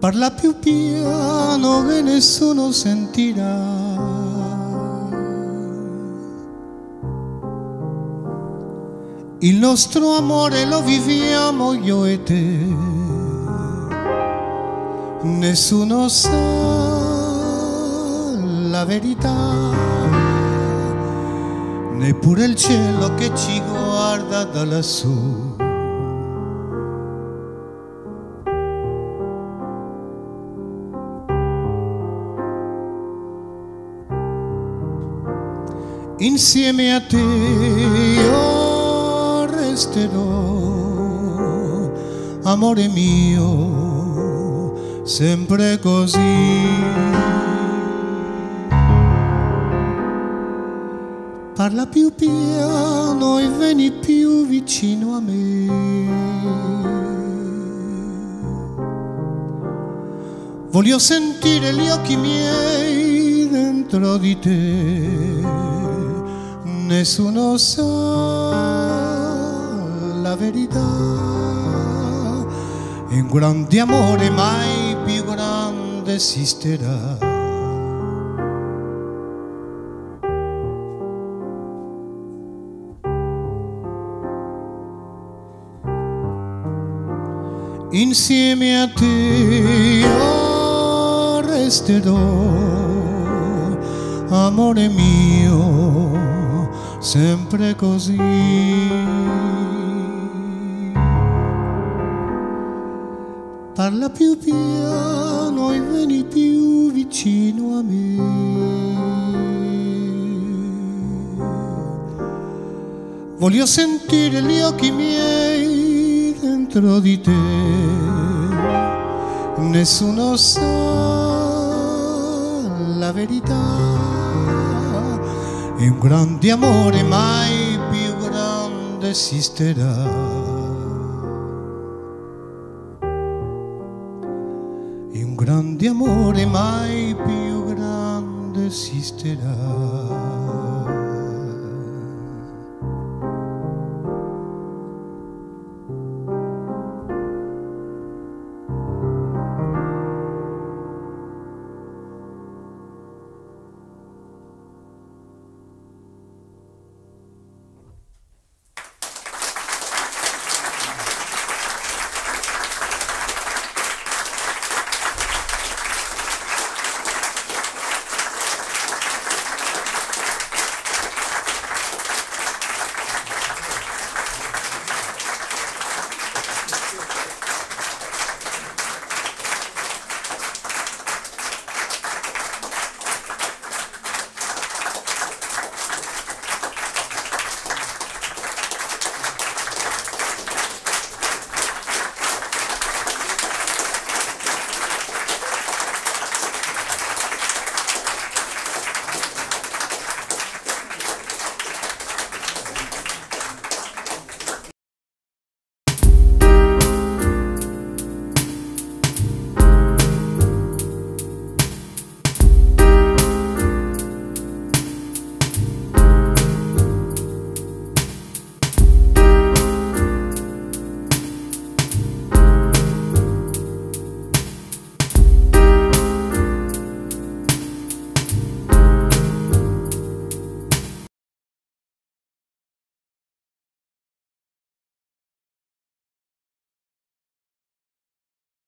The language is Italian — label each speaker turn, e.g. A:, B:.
A: parla più piano che nessuno sentirà. Il nostro amore lo viviamo io e te, nessuno sa la verità, neppure il cielo che ci guarda da lassù. Insieme a te io resterò, amore mio, sempre così. Parla più piano e vieni più vicino a me. Voglio sentire gli occhi miei dentro di te. Nessuno sa la verità. E un grande amore mai più grande esisterà. Insieme a te io resterò, amore mio, sempre così. Parla più piano e vieni più vicino a me. Voglio sentire gli occhi miei dentro di te. Nessuno sa la verità. E un grande amore mai più grande esisterà. E un grande amore mai più grande esisterà.